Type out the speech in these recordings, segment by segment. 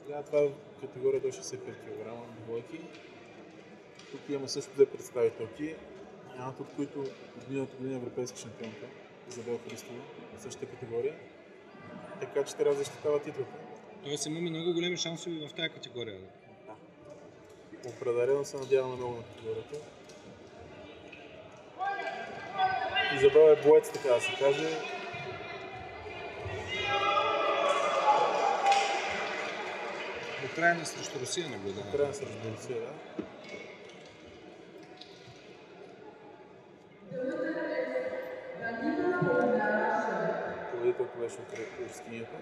Сега това е категория до 65 кг двойки. Тук имаме също две представителки, едната от които от година европейска шампионка, Изабел Христова, в същата категория. Така че трябва да защитава титлата. Тоест имаме много големи шансове в тази категория. Да. Определено се надяваме много на категорията. Изабел е боец, така да се каже. Украйна срещу Русия наблюдава. Украйна срещу Русия, да. Победителът беше от рускинята.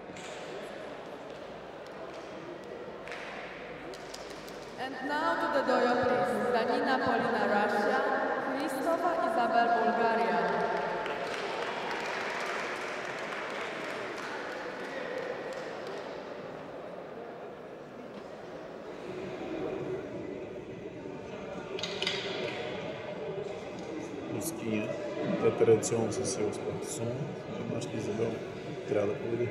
And now to the Dojo Priest, Danina Polina, Russia, Kristova Isabel, Bulgaria. Рускиня. Те традиционно са сила спорта сумо. Нашата Изабел трябва да победи.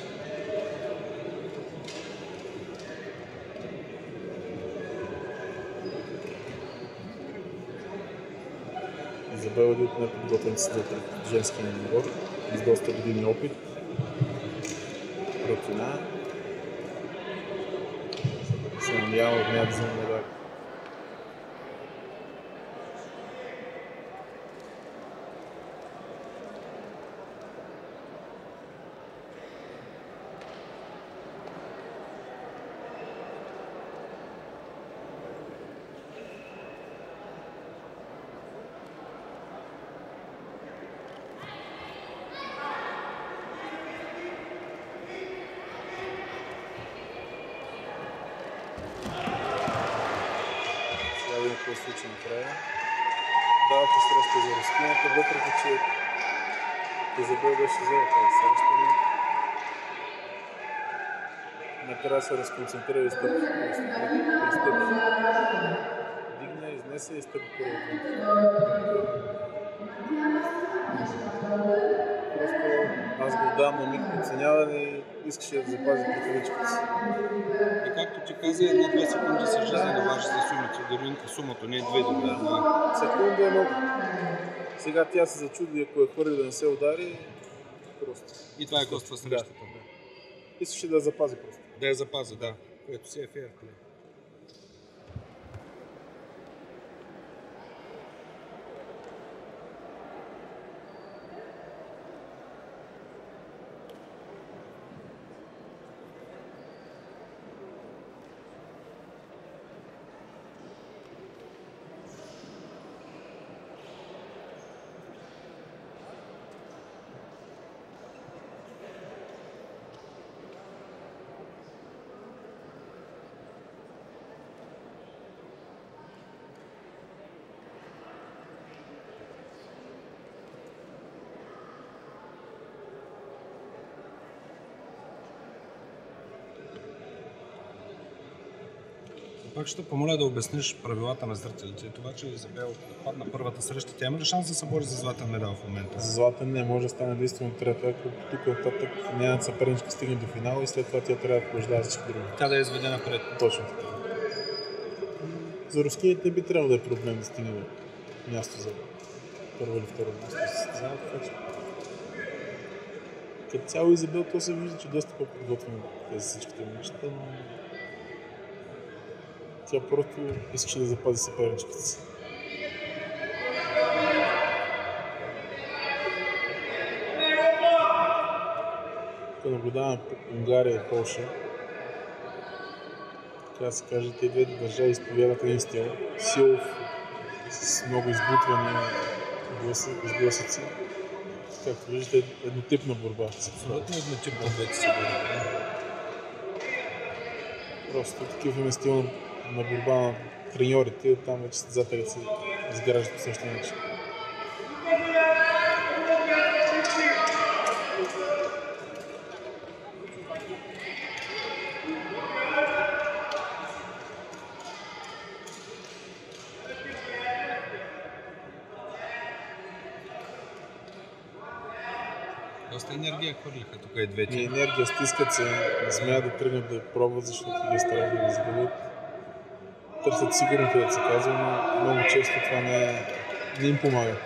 Изабел е един от неподготвениците за женския ниво, с доста години опит. Протина. Се надявам от нея да вземе медалка. Какво се случи накрая. Давате среща за рускинята, въпреки че Изабел беше взела тази среща, но накрая се разконцентрира и стъпи. Дигна, изнесе и стъпи първо. Просто аз го дам на миг подценяване и искаше да запази приказичката си. И както ти каза, 1-2 секунди са жизненно важни за сумата, не 2 добре. Секунда е много. Сега тя се зачуди, ако е хвърли да не се удари, просто. И това е коства срещата. Да. Искаше да я запази просто. Да я запази, да. Което си е фейр плей. Пак ще помоля да обясниш правилата на зрителите. Това, че Изабел падна първата среща, тя има ли шанс да се бори за златен медал в момента? За златен не може да стане единствено трета, ако тук нататък нямат съперничка стигне до финала и след това тя трябва да побеждава всички други. Тя да я изведе напред. Точно така. За рускините би трябвало да е проблем да стигне до място за първо или второ място да се състезава, така че като цяло Изабел, то се вижда, че доста по-подготвено тези всичките неща, но тя просто искаше да запази съперничката си. Тук наблюдаваме Унгария и Полша. Така да се каже, тези две държави изповядат един стил. Силов, с много избутвания, изблъсъци. Както виждате, еднотипна борба. Абсолютно еднотипна двете си. Просто такива има стил на борба на треньорите, там вече състезателите се изграждат по същия начин. Доста енергия хвърлиха тук и И двете. енергия стискат се, не смеят да тръгнат да пробват, защото ги е страх да ги загубят. Търсят сигурното, да се казва, но много често това не им помага.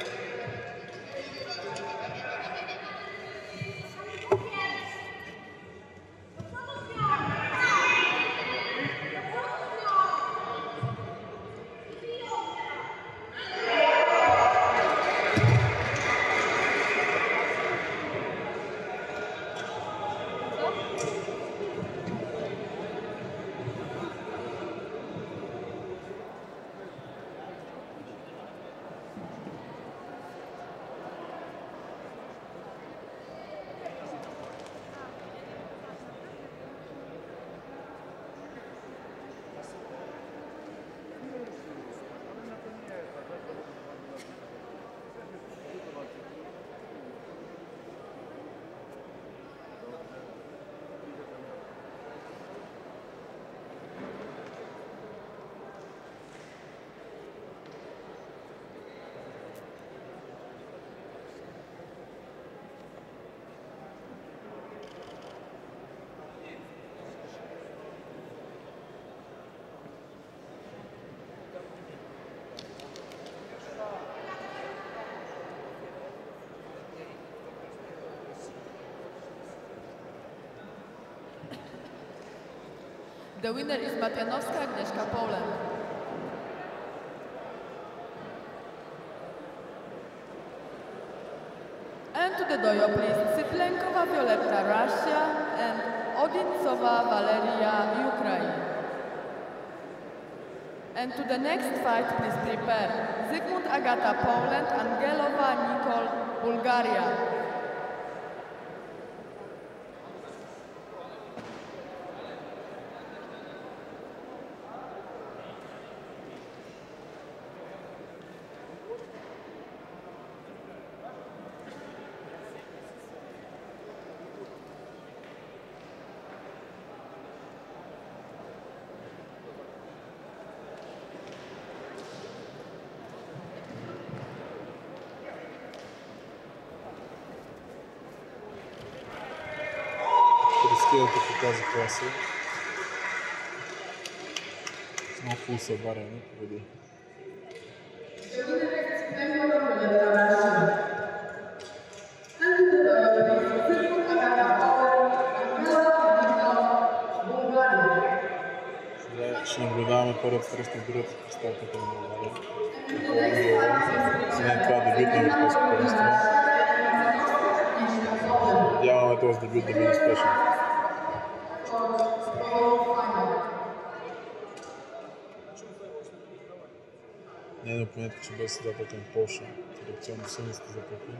The winner is Matianowska Agnieszka, Poland. And to the dojo, please. Syplenkova Violetta, Russia, and Odintsova Valeria, Ukraine. And to the next fight, please prepare. Zygmunt Agata, Poland, Angelova Nicole, Bulgaria. Рискирате по тази класа. Много фул събаряне, победи. Сега ще наблюдаваме първата среща в другата представителка на България. След това дебют на европейско първенство. Надяваме този дебют да бъде успешен. Нейно опонентка ще бъде състезателка на Полша. Традиционно силните заплахи.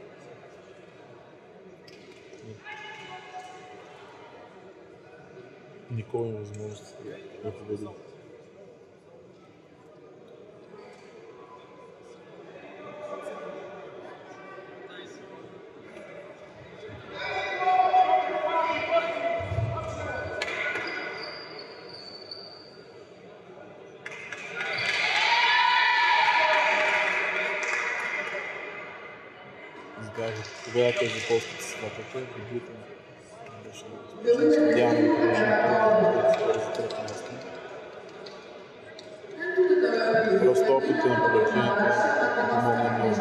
Никога има възможност да победи. Победата е за полската състезателка, дебюта беше успешен. Надяваме да продължи напред, за трето място. Просто опита на победителите помогна много.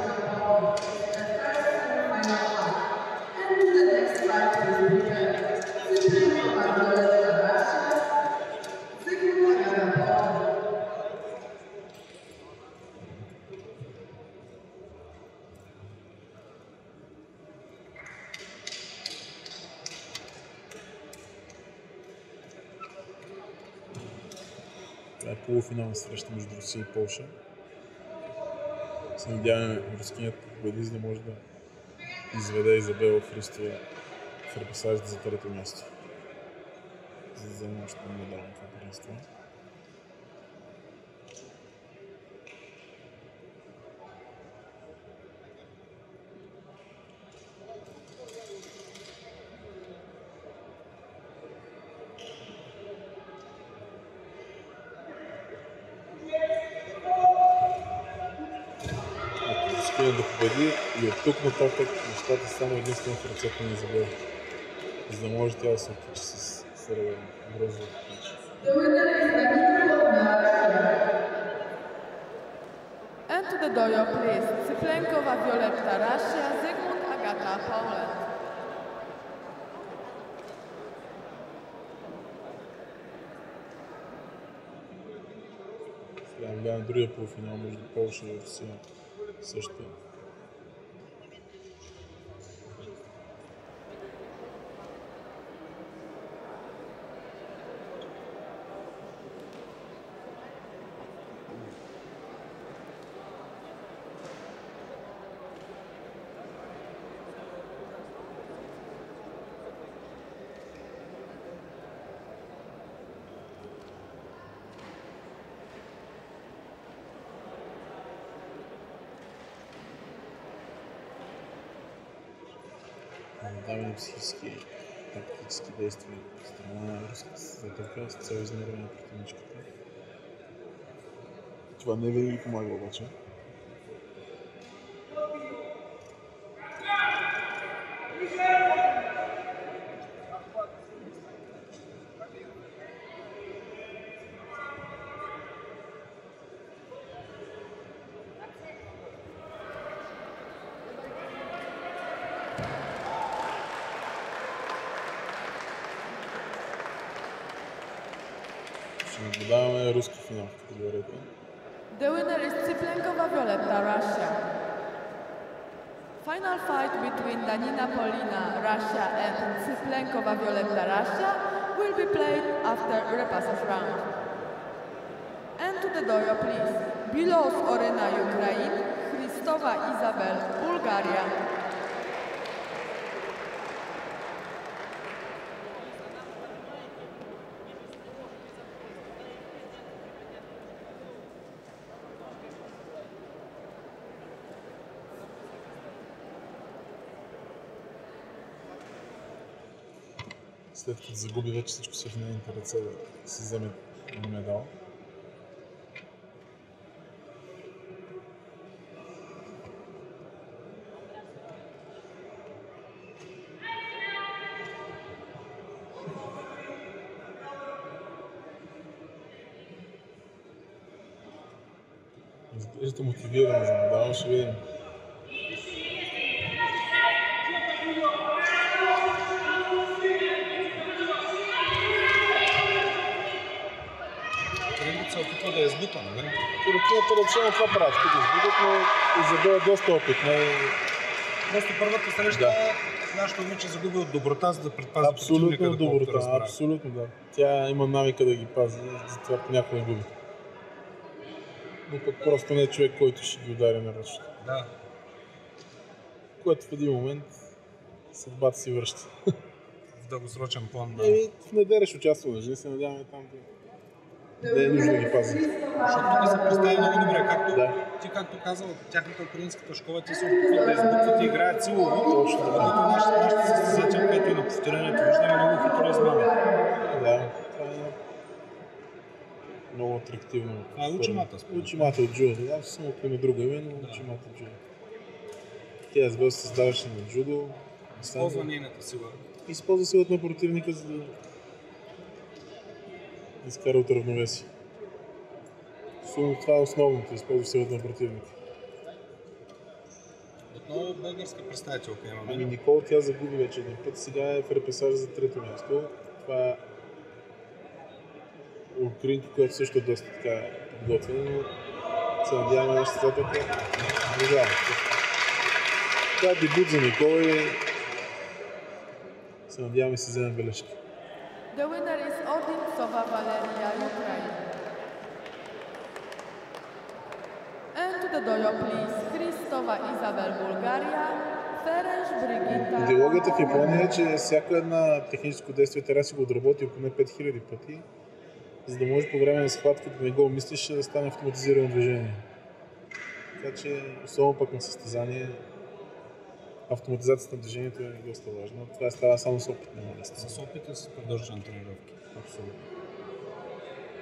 Това е полуфинална среща между Русия и Полша. Се надяваме руският победи, за да може да изведе Изабела Христова в репесажите за трето място. За да вземе още медал на това първенство. да победи и от тук нататък нещата само единствено в ръцете на Изабел. За да може тя да се отличи с сървен бронзов матч. And to the dojo, please. Cyplenkowa Violetta, Russia, Zygmunt Agata, Poland. Сега гледам другия полуфинал между Полша и Русия също. Наблюдаване психически, тактически действия от страна на руската съдържа с цел изнервяне на противничката. Това не винаги помага обаче. Наблюдаваме руски финал в категорията. The winner is Cyplenkowa Violetta, Russia. Final fight between Danina Polina, Russia and Cyplenkowa Violetta, Russia will be played after repassage round. And to the dojo, please. Bilos Orena, Ukraine, Christova Izabel, Bulgaria. След като загуби вече всичко се в нейните ръце да си вземе медал. Изглежда мотивирана за медал, ще видим. се опитва да избута, нали? Туркината речено това правят, като избутат, но Изабел е доста опитна и... Просто първата среща нашето момиче загуби от доброта, за да предпази противника. Абсолютно доброта, абсолютно да. Тя има навика да ги пази, затова понякога губи. Но пък просто не е човек, който ще ги удари на ръчно. Да. Което в един момент съдбата си връща. В дългосрочен план, да. В недереш участва на жени, се надяваме там да е нужно да ги пази. Защото тук се представи много добре, както ти, както казал, тяхната украинската школа, ти се опитват да избутват и играят силово. Точно така. Докато нашата състезател, която е на повторението, виждаме много хитро измами. Да, това е много атрактивно. Това е Учимата. Учимата от джудо. Да, само ако има друго име, но Учимата от джудо. Тя избил се създаваше на джудо. Използва нейната сила. Използва силата на противника, за да изкара от равновесие. Това е основното, използва силата на противника. Отново българска представителка имаме. Ами Никол, тя загуби вече един път, сега е в репесаж за трето място. Това е украинка, която също е доста така подготвена, но се надяваме на състезателка. Това е дебют за Никол и се надяваме си вземем бележки. The winner is Odintsova Valeria, Ukraine. And to the dojo, please. Kristova Izabel, Bulgaria. Ferenc Brigitta. Идеологията в Япония е, че всяко една техническо действие трябва да си го отработи поне 5000 пъти, за да може по време на схватка да не го мислиш, да стане автоматизирано движение. Така че, особено пък на състезание, автоматизацията на движението е доста важна. Това става само с опит. С опит и с продължителни тренировки. Абсолютно.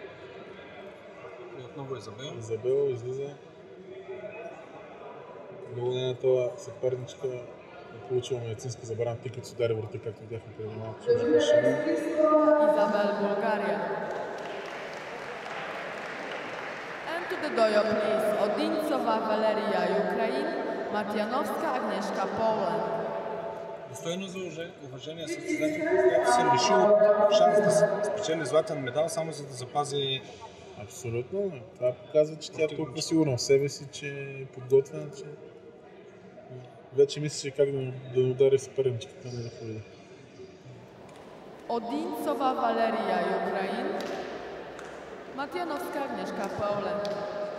И отново Изабел. Изабел излиза. благодарение на това съперничка е получила медицинска забрана, тъй като се удари врата, както видяхме преди малко. Изабел, България. And to the dojo, please. Одинцова Валерия, Украин. Матяновска Агнешка, Поланд. Достойно за уважение състезание, което се лиши от шанс да се спечели златен медал, само за да запази. Абсолютно. Това показва, че тя е толкова сигурна в себе си, че е подготвена, че вече мислеше как да удари съперничката на Флорида. Одинцова Валерия, Украин. Матяновска Агнешка, Поланд.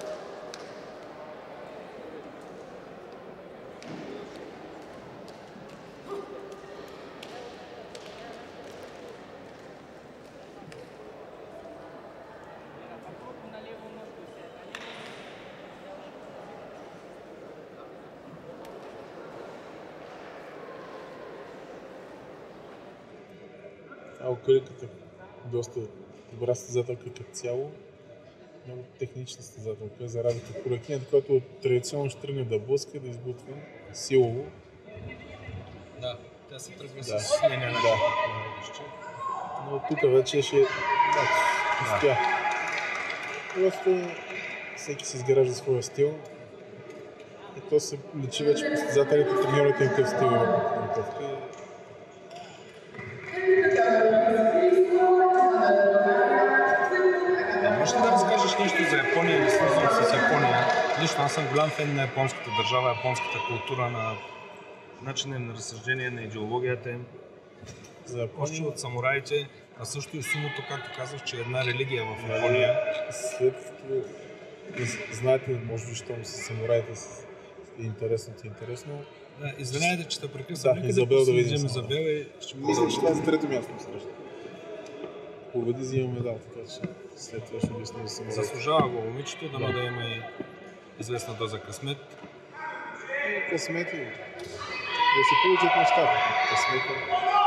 Алкаликата е доста добра състезателка като цяло. Много технична състезателка, за разлика от Коракинята, която традиционно ще тръгне да блъска, да избутва силово. Да, тя се тръгва Да. с нейния начин. Но тук вече ще успя. Просто всеки се изгражда своя стил. И то се личи вече по състезателите, треньорите им какъв стил има подготовка. Може ли да разкажеш нещо за Япония или свързвам с Япония? Лично аз съм голям фен на японската държава, японската култура, на начина на разсъждение, на идеологията им. За Още Япония, от самураите, а също и сумото, както казах, че е една религия в Япония. след като знаете, може би, щом са самураите е интересно. Да, извинявайте, че те прекъсвам. Да, Нека Изабел да видим последим само. Изабел и ще Мисля, че това е за трето място на среща. Победи, взима медал, така че след това ще обясня за самурай. заслужава го момичето, дано да има и известна доза късмет. Късмети. Да се получат нещата. Късмети.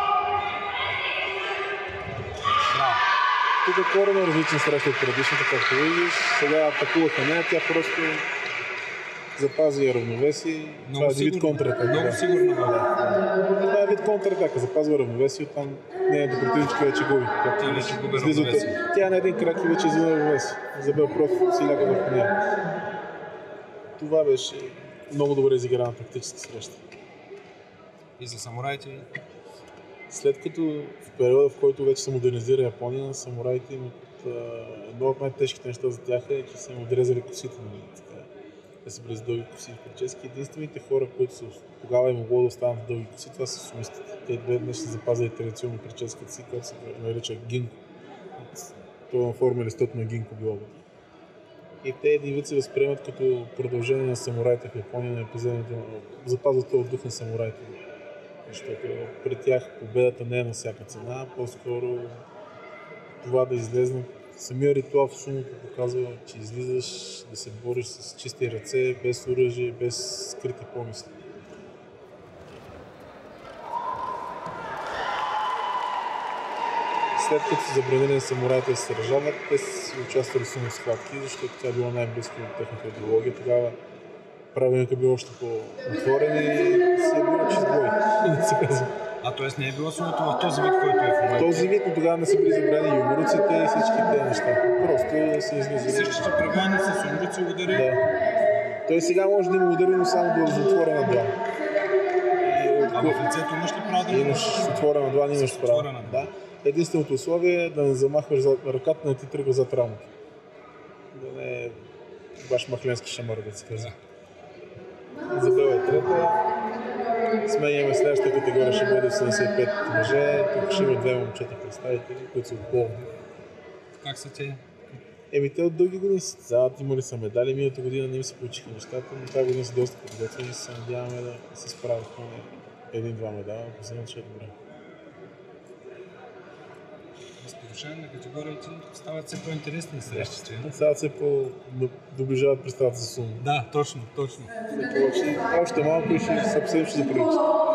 Браво! Тук е коренно различна среща от предишната, както видиш. Сега атакуваха нея, тя просто запази равновесие. Това е вид контратака. Много сигурно. Това е вид контратака. Запазва равновесие, оттам нейната противничка вече губи. Тя вече губи Излиза от- равновесие. Тя на един крак и вече излиза равновесие. Изабел просто си ляга върху нея. Това беше много добре изиграна тактическа среща. И за самураите. След като в периода, в който вече се модернизира Япония, самураите имат едно от най-тежките неща за тях е, че са им отрезали косите. Нали, така. Те са били с дълги коси и прически. Единствените хора, които са, тогава е могло да останат с дълги коси, това са сумистите. Те днес са запазили традиционно прическата си, която се нарича гинко. Това на форма листът на гинко било. И те един вид се възприемат като продължение на самураите в Япония, на епизодите, запазват този дух на самураите. Защото при тях победата не е на всяка цена, по-скоро това да излезнат. Самия ритуал в сумото показва, че излизаш да се бориш с чисти ръце, без оръжие, без скрити помисли. След като са забранили на самураите да се сражават, те са участвали в сумо схватки, защото тя била най-близко от техната идеология. Тогава правилникът бил още по-отворен и си е бил чист бой. А т.е. не е било сумото в този вид, който е в момента. Този вид, но тогава не са били забрани юморуците и всички тези неща. Просто се излизали. Същите правилни с умруци удари. Да. Той сега може да има удари, но само да отворена длан. А в лицето имаш ли право да Имаш отворена длан, имаш право. отворена длан. Да. Единственото условие е да не замахваш ръката, не ти тръгва зад рамото. Да не е баш махленски шамар, да се казва. Изабел е трета. Сменяме следващата категория, ще бъде 75 мъже. Тук ще има две момчета представители, които са от Пловдив. Как са те? Те от дълги години се състезават, имали са медали, миналата година не им се получиха нещата, но тази година са доста подготвени и се надяваме да се справят поне един-два медала, ако се начат добре. С повишение на категориите стават все по-интересни срещите. Сега се доближават представата за сума. Да, точно. Още малко и ще се обсъдим, ще заприличат.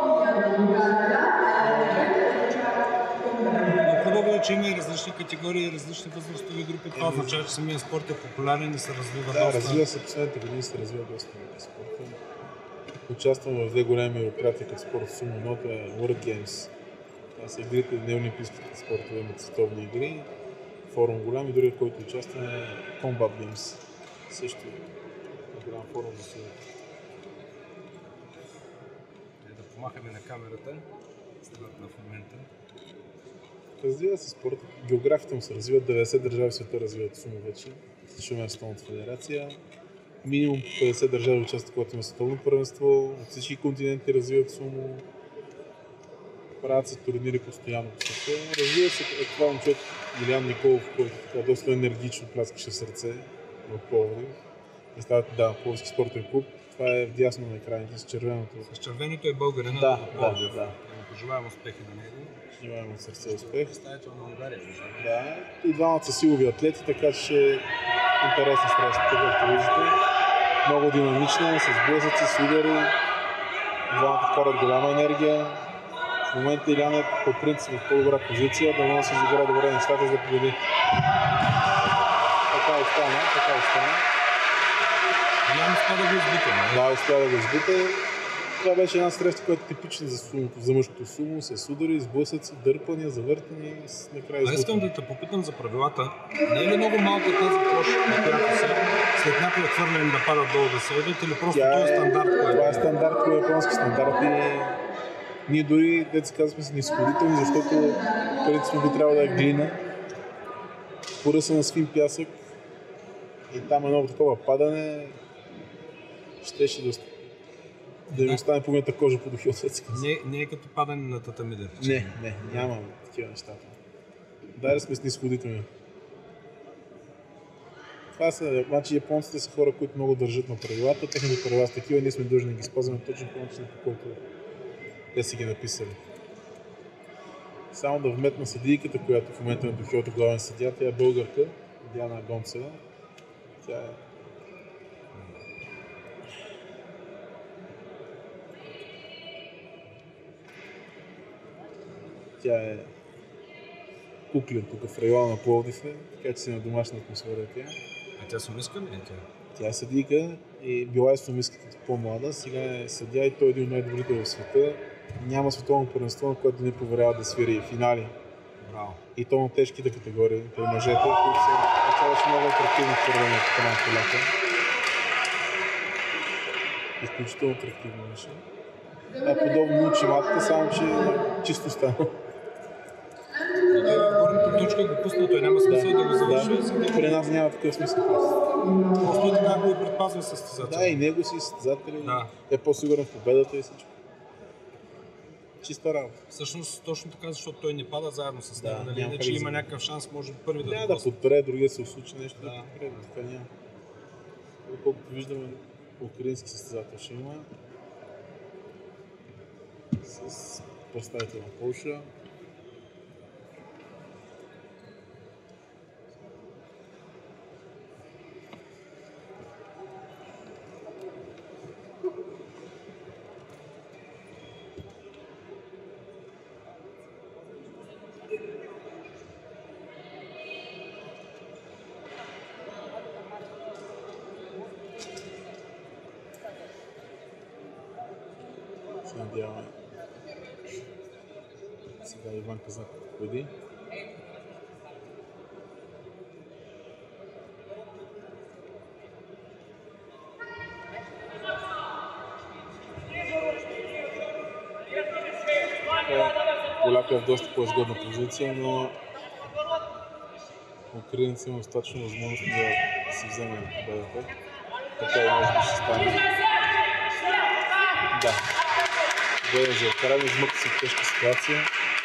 Но хубаво е, че има и различни категории, различни възрастови групи. Това означава, че самият спорт е популярен и се развива Да, доста. развива се последните години, се развива доста спорта. Участвам в две големи мероприятия като спорт сумо. Едното е World Games. Това са игрите, неолимпийските спортове, имат световни игри. Форум голям и другият, който участвам е Combat Games. Също е голям форум за силата. Да помахаме на камерата. Стената в момента. Развива се спорта. Географията му се развива. 90 държави в света развиват сумо вече. Слушаме Световната федерация. Минимум 50 държави участват, когато има световно първенство. От всички континенти развиват сумо. Правят се турнири постоянно по света. Развива се това момчет Илиян Николов, който така доста енергично пляскаше в сърце в Пловдив. Представете, Пловдивски спортен клуб. Това е вдясно на екраните с червеното. С червеното е българина от Пловдив. Да. Пожелавам успехи на него. Желаем от сърце успех. Представител на Унгария. Да, и двамата са силови атлети, така че ще е интересна среща, както виждате. Много динамична, с блъсъци, с удари. Двамата вкарат голяма енергия. В момента Илян е по принцип в по-добра позиция, да може да се изигра добре нещата, за да победи. Така остана. Илян успя да го избита, не? Да, успя да го избита. Това беше една среща, която е типична за сумото, за мъжкото сумо, с удари, с блъсъци, дърпания, завъртания и накрая избутане. Искам да те попитам за правилата. Не е ли много малка тази площ, на която са след някой хвърлен да падат долу да се одят, или просто това е стандарт? Това е стандарт, това е японски стандарт и ние дори, деца казваме, са нисходителни, защото принципно би трябвало да е глина, поръсана с фин пясък и там едно такова падане щеше да им остане половината кожа под ухилото. Не е като падане на татами, да речем. Не, няма такива неща. Дай сме снисходителни. Това са, значи японците са хора, които много държат на правилата, техните правила са такива, ние сме длъжни да ги спазваме точно по начин, по който те са ги написали. Само да вметна съдийката, която в момента е на Дохиото главен съдия, тя е българка, Диана Гонцева. Тя е куклен тук в района на Пловдив, така че си на домашна атмосфера тя. А тя сумиска ли е тя? Тя е съдийка и била е сумиска като по-млада, сега е съдия и той е един от най-добрите в света. Няма световно първенство, на което да не проверява да свири финали. Браво. И то на тежките категории, при мъжете, които са началаше много атрактивно в първене от на поляка. Изключително атрактивно беше. Подобно учи матката, само че чисто стана. Горната точка го пусна, той няма смисъл да го завърши. При нас няма такъв смисъл. Просто така го предпазва състезател. Да, и него си състезатели. Да. Е по-сигурен в победата и всичко. Чиста работа. Всъщност точно така, защото той не пада заедно с него. Нали? Иначе има някакъв шанс, може първи да да подпре, другия се случи нещо да подпре, така няма. Колкото виждаме, украински състезател ще има. С представител на Полша. Надяваме сега Иван Казаков победи. Поляка е в доста по-изгодна позиция, но украинци има достатъчно възможност да си вземе победата. Така и може би ще стане. Да. Бъде за вкаране, измъкта се в тежка ситуация.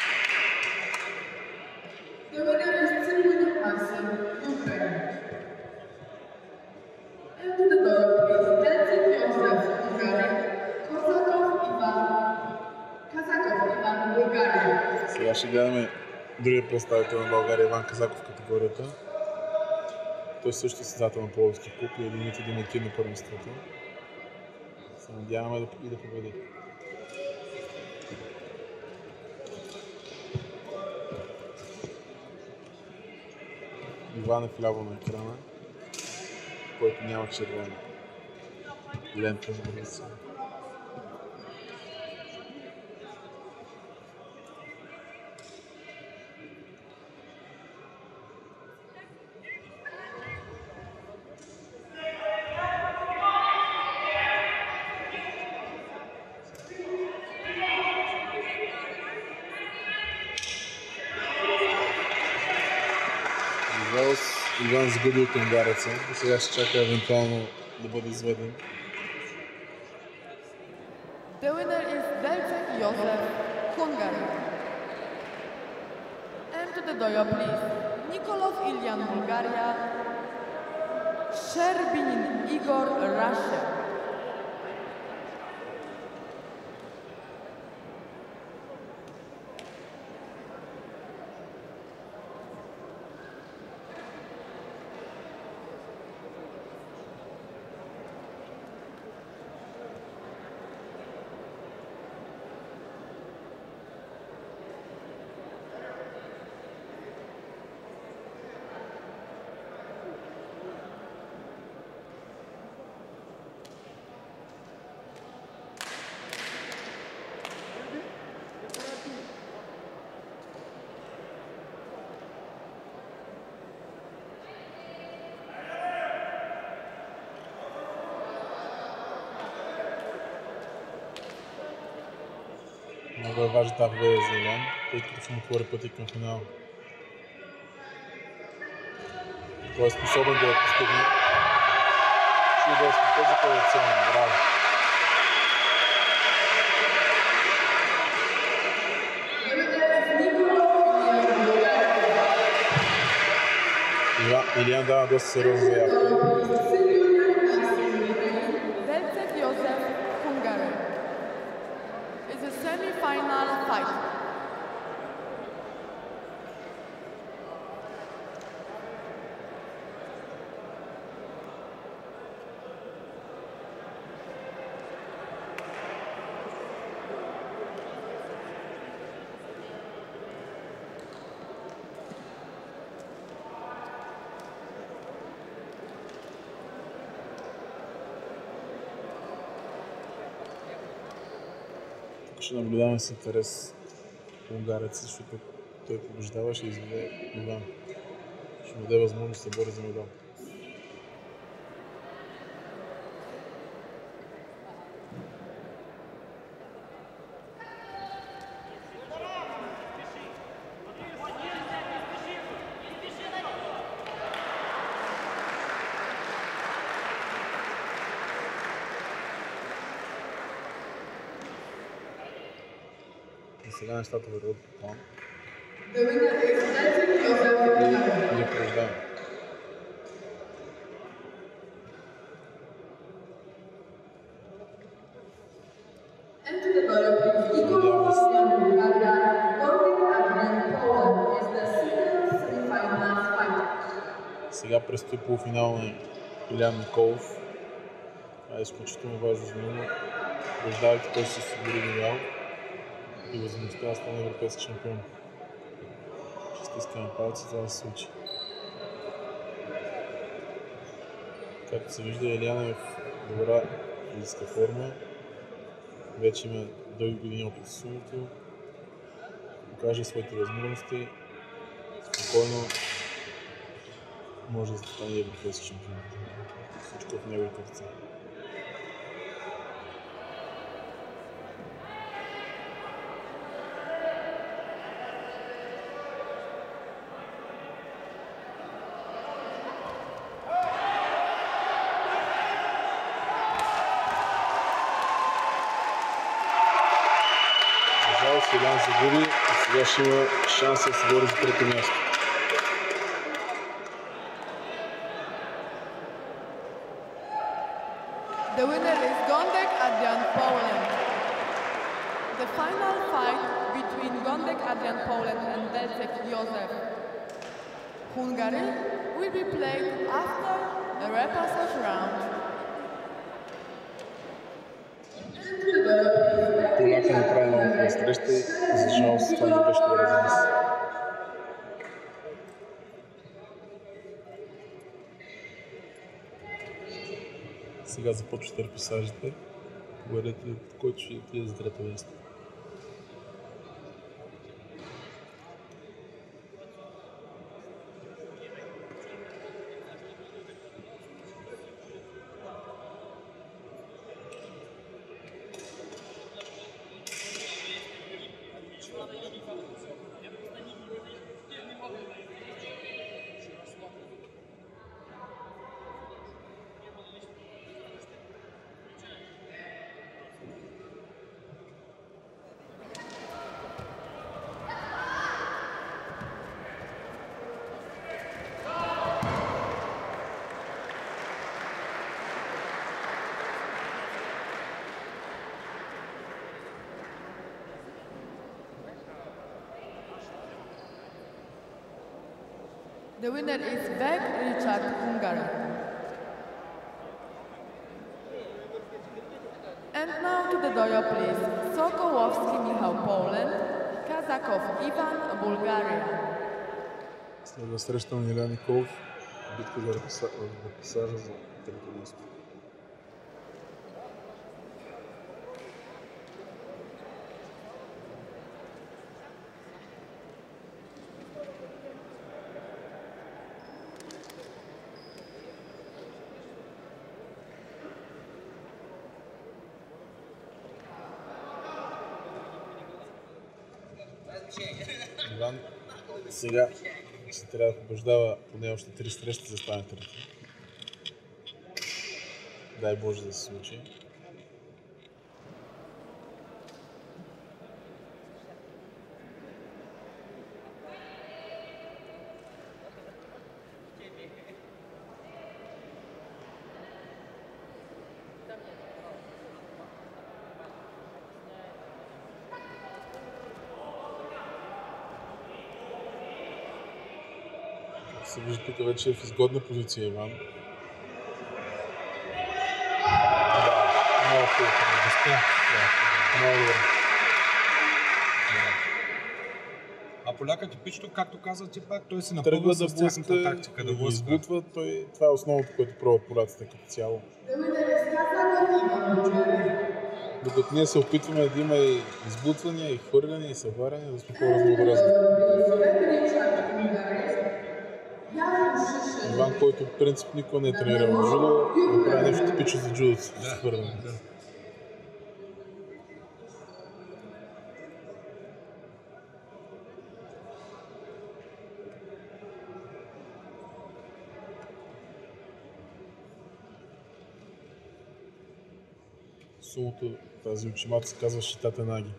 Сега ще гледаме другия представител на България, Иван Казаков в категорията. Той също е състезател на Пловдивски клуб и един от на първенството. Се надяваме да победи. Иван е вляво на екрана, който няма червена лента за граница. Иван загуби от унгареца и сега ще чака евентуално да бъде изведен. The winner is Delcek Josef, Hungary. And to the dojo, please. Nikolov Ilian, Bulgaria. Sherbinin Igor, Russia. Много е важна тази победа за Илян, тъй като ще му отвори пъти към финал. Той е способен да я постигне. Чудесно, този традиционен, браво! Илян дава доста сериозна заявка. Delcek Josef, Hungary. It's a semi-final fight. Ще наблюдаваме с интерес унгарец, защото той побеждава, ще изведе Иван. Ще му даде възможност да се бори за медал. Сега нещата върват по план. И побеждаваме. Сега предстои полуфинал на Илян Николов. Това е изключително важно за него. Побеждавайки, той ще се осигури медал и възможността да стане европейски шампион. Ще стискаме палци, това да се случи. Както се вижда, Илян е в добра физическа форма. Вече има дълги години опит с сумото. Покаже своите възможности. Спокойно може да стане европейски шампион. Всичко в неговите ръце. Илян загуби и сега ще има шанс да се бори за трето място. The winner is Gondek Adrian, Poland. The final fight between Gondek Adrian, Poland and Delcek Josef, Hungary will be played after the repassage round. Поляка направи много хубава среща и за жалост това не беше това за нас. Сега започват репасажите. Говорете, който ще отиде за трето място. The winner is Vek Richard, Hungary. And now to the dojo, please. Sokołowski Michał, Poland. Kazakov Ivan, Bulgaria. Следва среща на Илян Николов, битка за репасажа за трето място. Иван сега ще трябва да побеждава поне още 3 срещи за стане трети. Дай Боже да се случи. Се вижда тук вече е в изгодна позиция Иван. Да, много хубаво. Много добре. А поляка типично, както каза ти пак, той се Тръгва напълва да с тясната блъска, тактика, да да ги блъска. избутва. Това е основното, което пробват поляците като цяло. Докато ние се опитваме да има и избутвания, и хвърляния, и събаряния, да сме по-разнообразни. Иван, който в принцип никога не е тренирал джудо, направи нещо типично за джудото с хвърляне. Сумото, тази учимата се казва Шитате Наги.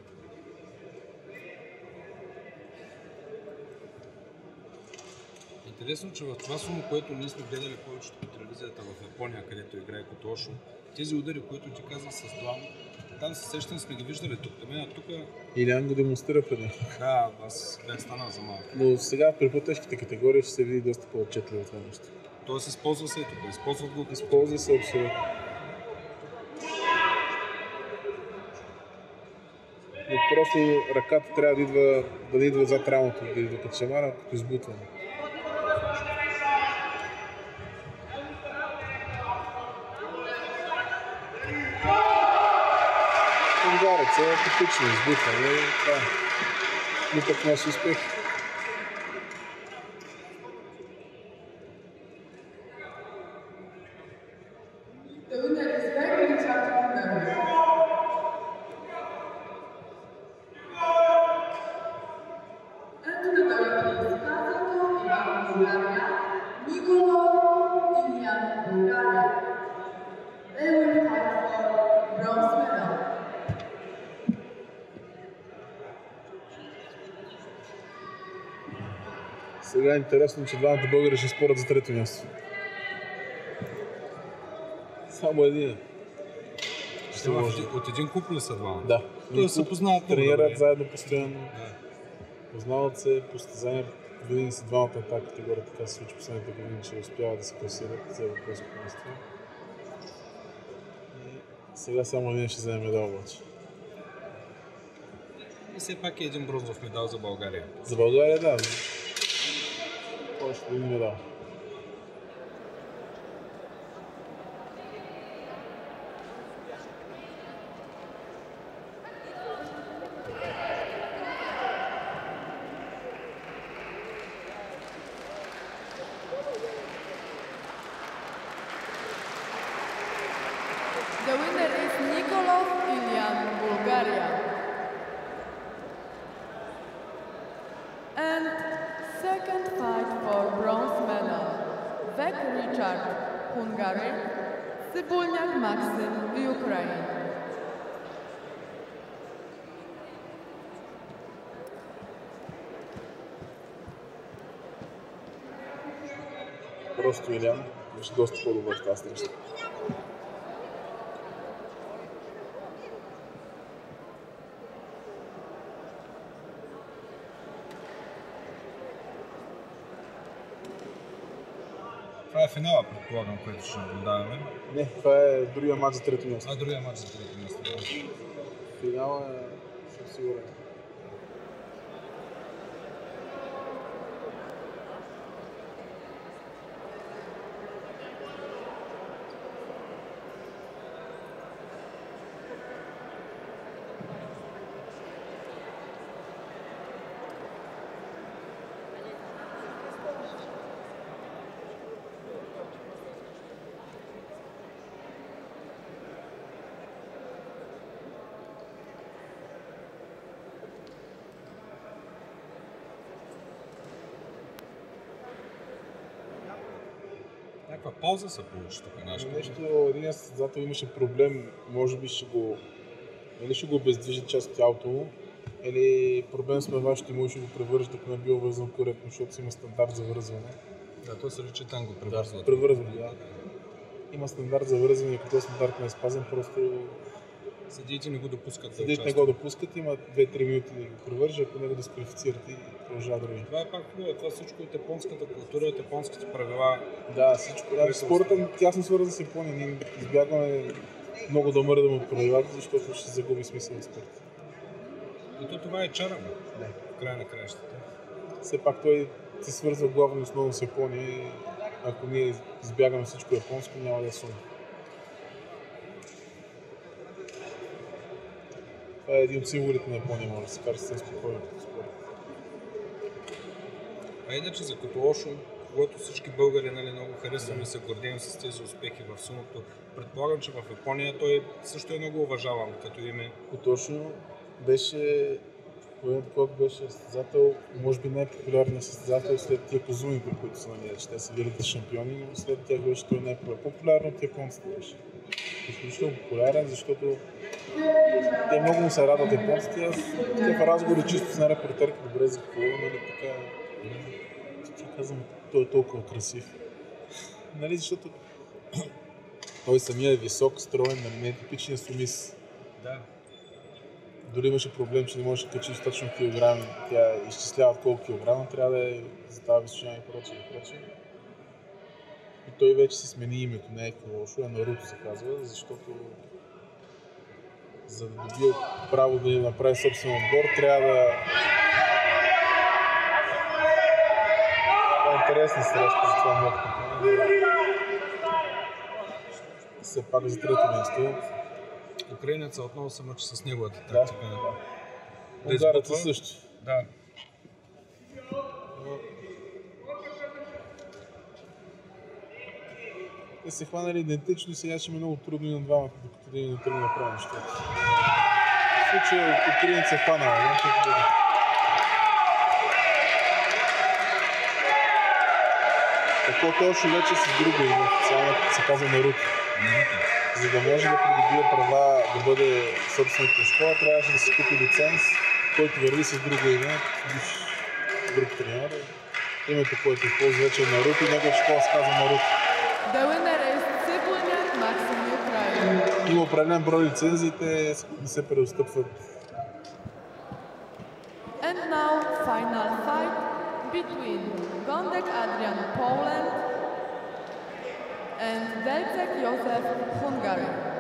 Интересно, че в това сумо, което ние сме гледали повечето по телевизията в Япония, където играе Котошо, тези удари, които ти казах с длан, там се сещам, сме ги виждали тук. Тук... Илян го демонстрира преди. Да, аз бях станал за малко. Но сега при по-тежките категории ще се види доста по-отчетливо това нещо. Тоест използва се и тук, използват го. Използва се абсолютно. Но просто ръката трябва да не идва зад рамото, да идва като шамара, като избутване. Унгарец е типично избутване. Това е. Но пък наш успех. Сега е интересно, че двамата българи ще спорят за трето място. Само един. От един куп ли са двама? Да. Той се познават. Тренират заедно постоянно. Да. Познават се, по състезания винаги са двамата на тази категория, така се случи последните години, че успяват да се класират за европейско място. И сега само един ще вземе медал обаче. И все пак е един бронзов медал за България. За България, да. Още един медал. The winner is Nikolov Ilian, Bulgaria. And second fight for bronze medal, Vek Richard, Hungary, Cybulniak Maxim, Ukraine. Просто Илян беше доста по-добър в тази среща. Това е финала, предполагам, което ще наблюдаваме. Не, това е другия матч за трето място. Другия матч за трето място. Финала съм сигурен. Някаква полза се получи тук нещо. Един състезател имаше проблем, може би ще го обездвижи част от тялото му, или проблем с мъващите му и ще го превържат, ако не е бил вързан коректно, защото си има стандарт за вързване. Да, той се рече там го превързват. Да. Има стандарт за вързване и ако този стандарт не е спазен, просто съдиите не го допускат. Съдиите не го допускат, има 2-3 минути да го превържа, ако не го дисквалифицират и продължава други. Това е пак хубаво, това всичко от японската култура, от японските правила. Да, всичко. Спортът тясно свързан с Япония. Ние избягваме много да мърдаме от правилата, защото ще загуби смисъл на спорта. И това е чара, да. В края на краищата. Все пак той се свързва главно и основно с Япония и ако ние избягаме всичко японско, няма да е сум. Това е един от символите на Япония, може да се каже съвсем спокойно като спорт. А иначе за Котоошо, когато всички българи много харесваме и се гордеем с тези успехи в сумото, предполагам, че в Япония той също е много уважаван като име. Котоошо беше състезател, може би най-популярният състезател след тия Козумите, които са че те са велики шампиони, но след тях беше той най-популярен от японците беше. Изключително популярен, защото те много му се радват японците. Аз в разговори чисто с една репортерка, добре за какво, така... Ти казвам, той е толкова красив. Защото той самия е висок, строен, не е типичният сумис. Да. Дори имаше проблем, че не може да качи достатъчно килограми. Тя изчислява колко килограма трябва да е за тази височина и прочее. И той вече си смени името, не е Котоошо, а Наруто се казва, защото за да добие право да направи собствен отбор, трябва да... Това е интересна среща за това много. Все пак за трето място. Украинеца отново се мъчи с неговата тактика. Унгарецът също. Да. Те се хванали идентично и сега ще ми много трудно и на двамата, докато да не тръгне да направи нещата. В случая украинец е хванал, Котоошо вече с друго име, официално се казва Наруто. За да може да придобие права да бъде собственик на школа, трябваше да се купи лиценз, който върви с друго име, друг тренер. Името, което използва вече е Наруто и негова школа се казва Наруто. Има определен брой лицензии, те не се преотстъпват. And now final fight between Gondek Adrian, Poland and Delcek Józef, Hungary.